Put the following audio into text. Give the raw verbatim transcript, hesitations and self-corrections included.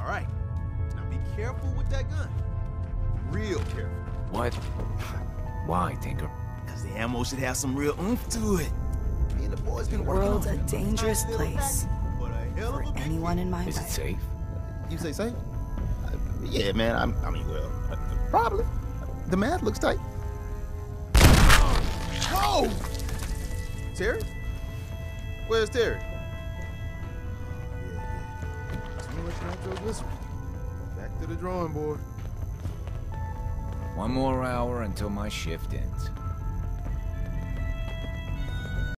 All right. Now be careful with that gun. Real careful. What? Why, Tinker? Because the ammo should have some real oomph to it. Me and the boys been The working world's on a it. dangerous place But a hell for of a big anyone in my Is it way. safe? You say safe? Uh, yeah, man. I'm, I mean, well, uh, probably. The math looks tight. Whoa! Terry? Where's Terry? Yeah, yeah. Too much nitroglycerin. Back to the drawing board. One more hour until my shift ends.